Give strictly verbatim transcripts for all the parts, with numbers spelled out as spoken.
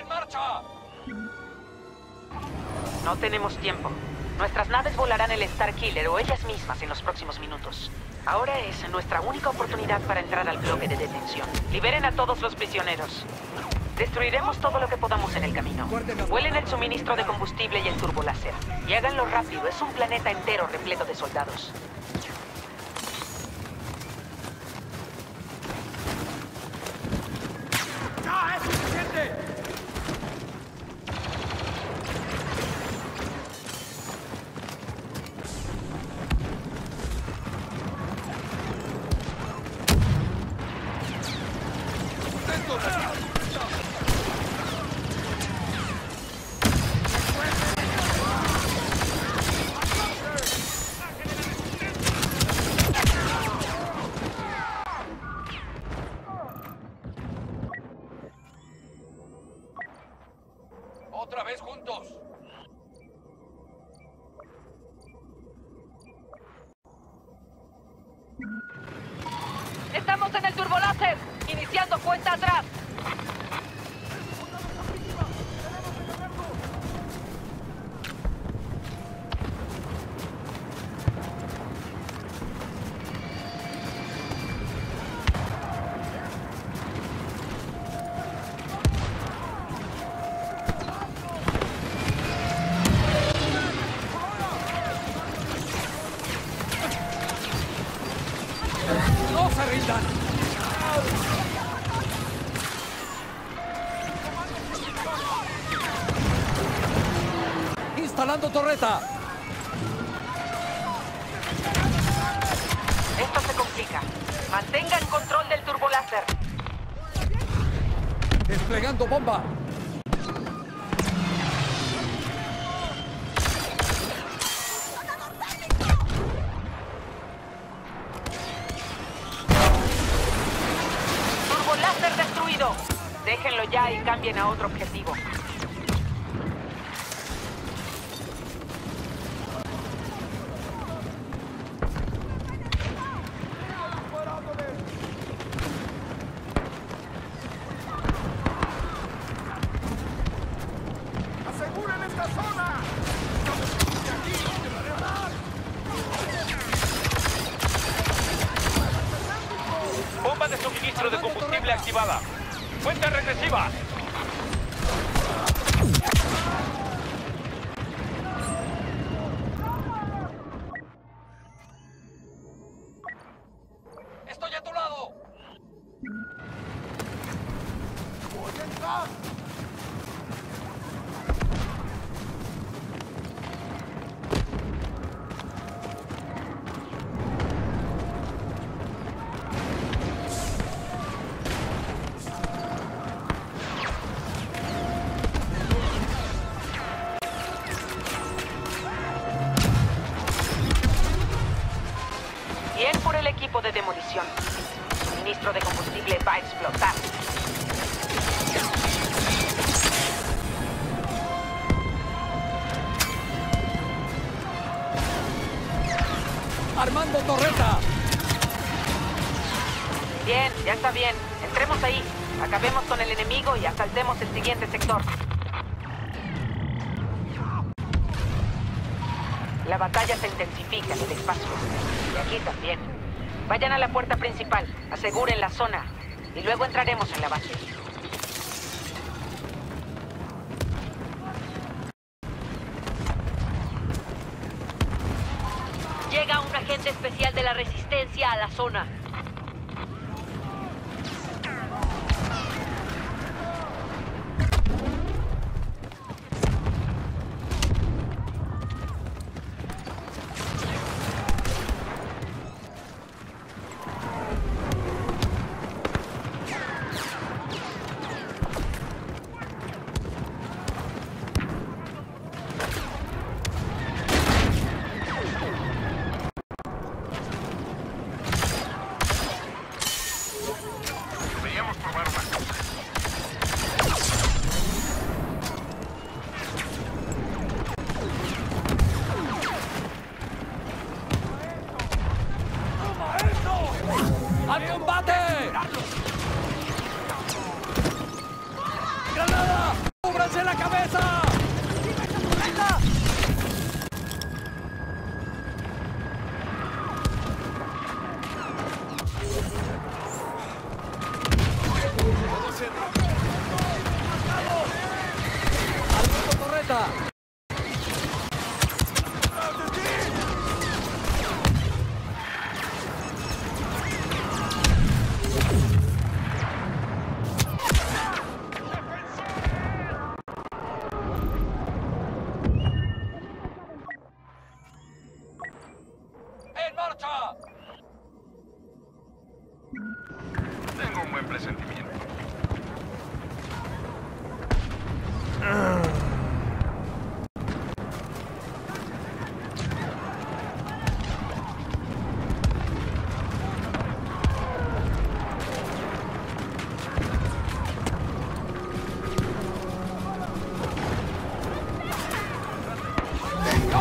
¡En marcha! No tenemos tiempo. Nuestras naves volarán el Starkiller o ellas mismas en los próximos minutos. Ahora es nuestra única oportunidad para entrar al bloque de detención. Liberen a todos los prisioneros. Destruiremos todo lo que podamos en el camino. Vuelen el suministro de combustible y el turboláser. Y háganlo rápido, es un planeta entero repleto de soldados. ¡Ya es suficiente! ¡Otra vez juntos! ¡Estamos en el turboláser! ¡Iniciando cuenta atrás! ¡No se rindan! ¡Instalando torreta! Esto se complica. Mantengan control del turboláser. ¡Desplegando bomba! ¡Turboláser destruido! Déjenlo ya y cambien a otro objetivo. ¡Aseguren esta zona! Bomba de suministro de combustible activada. ¡Cuenta regresiva! ¡Estoy a tu lado! ¡Voy a entrar! Bien por el equipo de demolición. El suministro de combustible va a explotar. ¡Armando torreta! Bien, ya está bien. Entremos ahí. Acabemos con el enemigo y asaltemos el siguiente sector. La batalla se intensifica en el espacio. Y aquí también. Vayan a la puerta principal, aseguren la zona. Y luego entraremos en la base. Llega un agente especial de la Resistencia a la zona.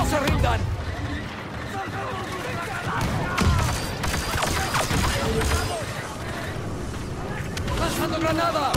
¡No se rindan! ¡Lanzando granada!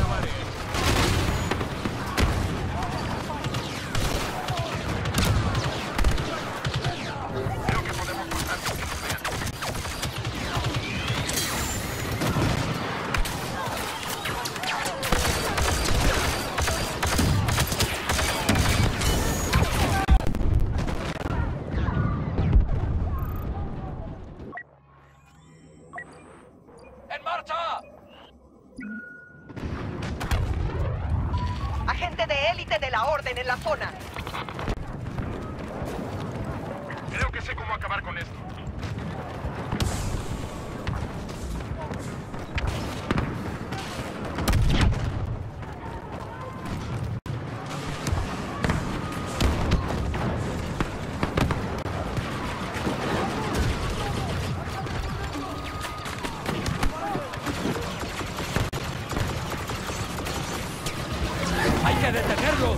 ¡En marcha! Agente de élite de la Orden en la zona. Creo que sé cómo acabar con esto. ¡Hay que detenerlos!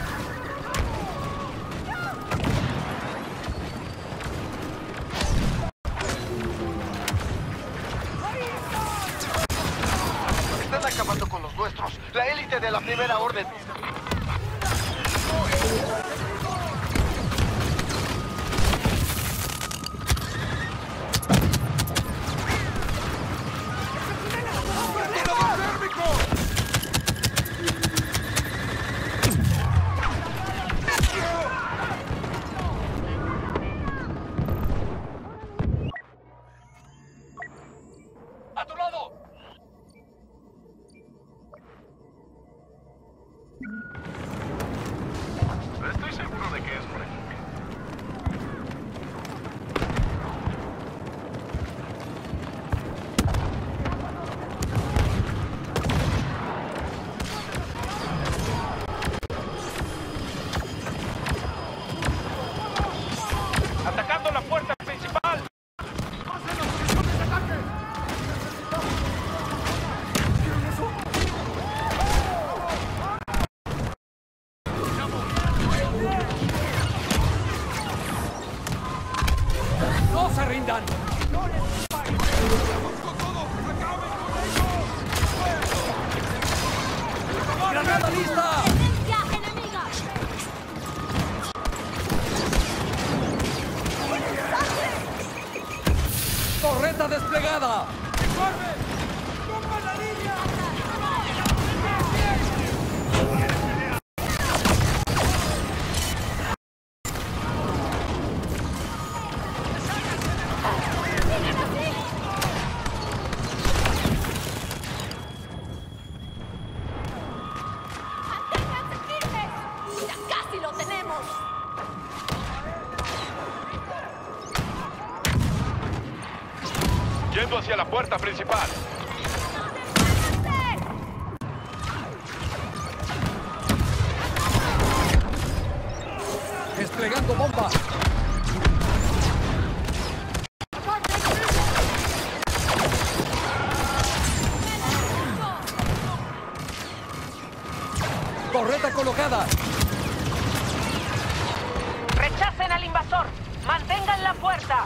Están acabando con los nuestros. La élite de la Primera Orden. ¡A tu lado! Estoy seguro de que es por aquí. ¡Atacando la puerta principal! ¡No se rindan! ¡Granada lista! ¡Torreta desplegada! ¡Ya casi lo tenemos! Yendo hacia la puerta principal. ¡Desplegando bomba! ¡Torreta colocada! ¡Rechacen al invasor! ¡Mantengan la puerta!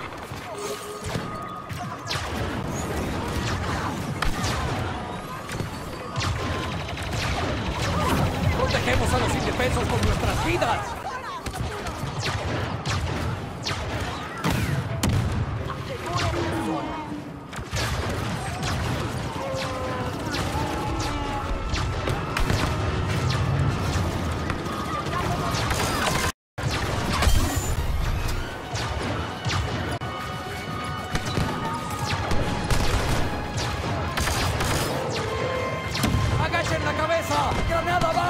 ¡Protegemos a los indefensos con nuestras vidas! ¡Agachen la cabeza! ¡Granada va!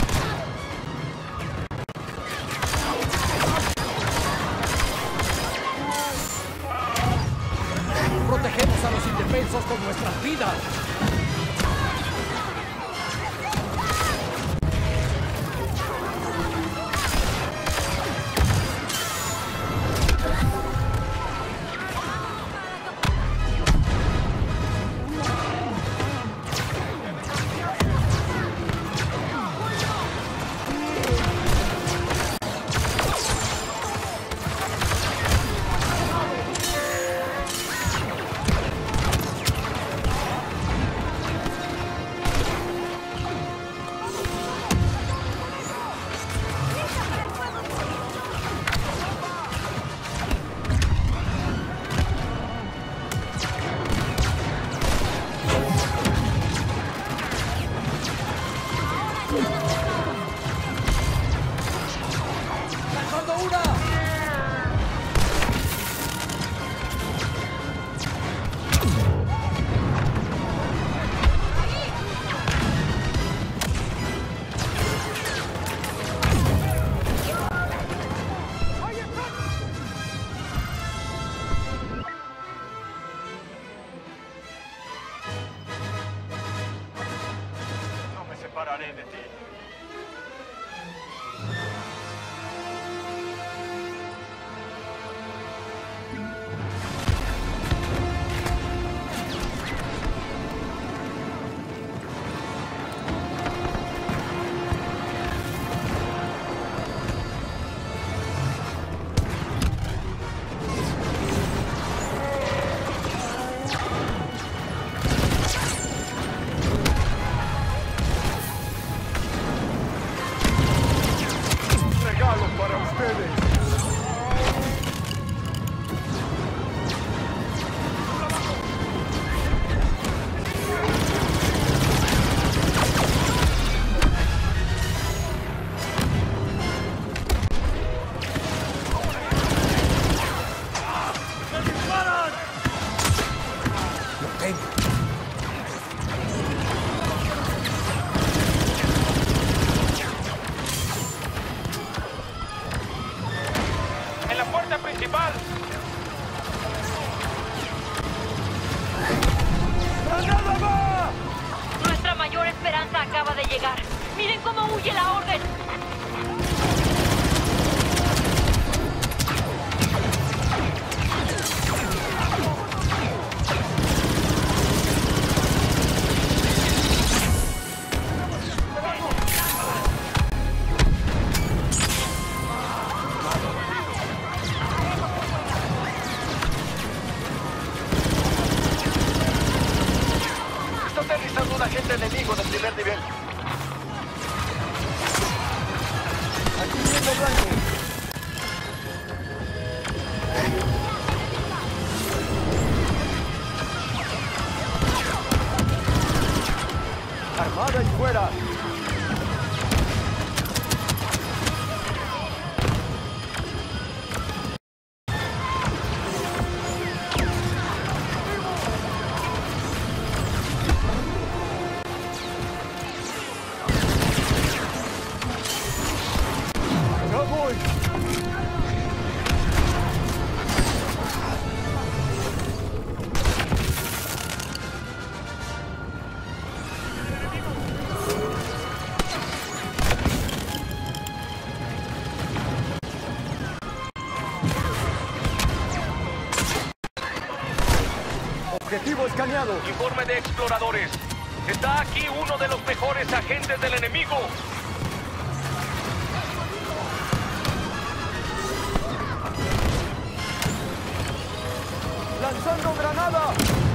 Protegemos a los indefensos con nuestras vidas. dispararé de ti. ¡En la puerta principal! Nuestra mayor esperanza acaba de llegar. ¡Miren cómo huye la orden! Está aterrizando un agente enemigo del primer nivel. Aquí viene blanco. Armada y fuera. ¡Ya voy! Objetivo escaneado. Informe de exploradores. Está aquí uno de los mejores agentes del enemigo. ¡Lanzando granada!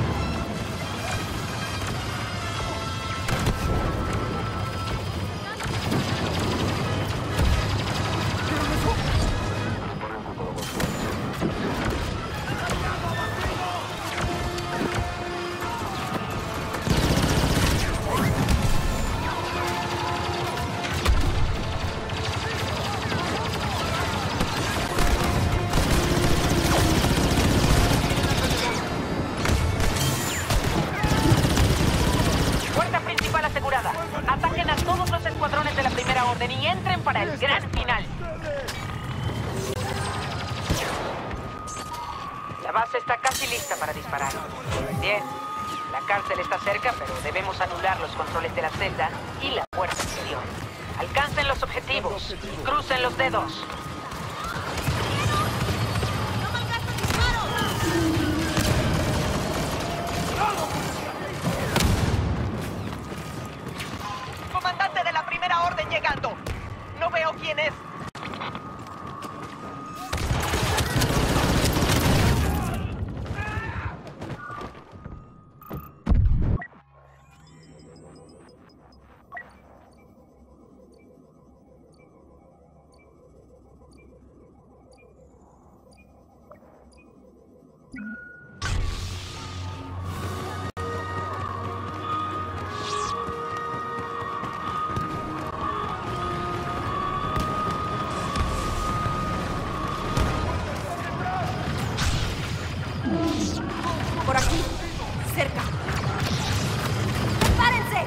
Puerta principal asegurada. Ataquen a todos los escuadrones de la primera orden y entren para el gran final. La base está casi lista para disparar. Bien. La cárcel está cerca, pero debemos anular los controles de la celda y la puerta exterior. Alcancen los objetivos y crucen los dedos. Comandante de la primera orden llegando. No veo quién es. Por aquí, cerca. ¡Prepárense!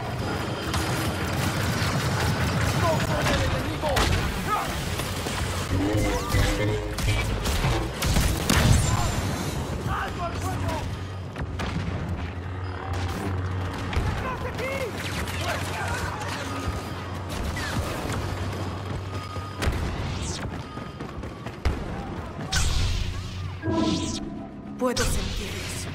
Puedo sentir eso.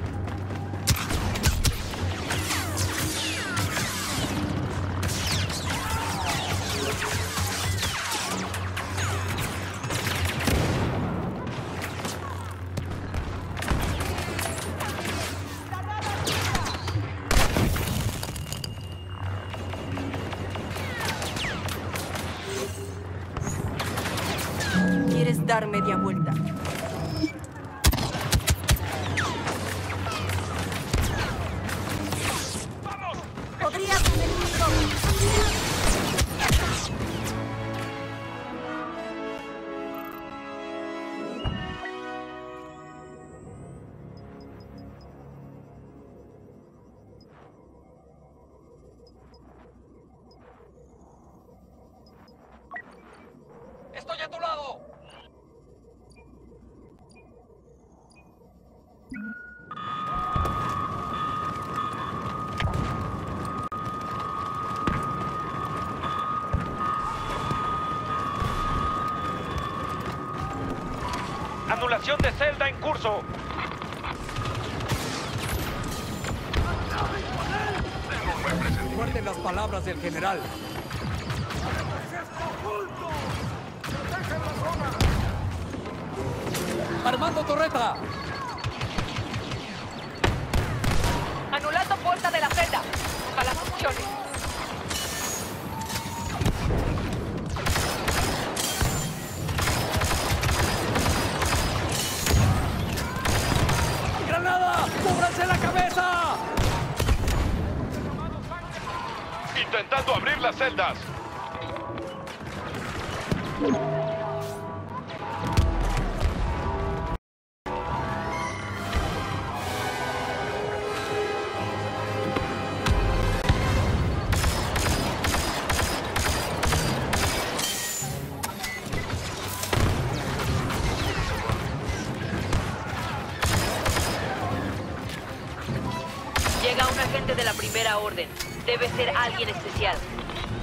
¿Quieres dar media vuelta? Podrías haber visto. ¡Estoy a tu lado! Anulación de celda en curso. Recuerden las palabras del general. ¡Armando torreta! Anulando puerta de la celda. A las opciones. ¡Granada! ¡Cúbranse la cabeza! Intentando abrir las celdas. Llega un agente de la Primera Orden. Debe ser alguien especial.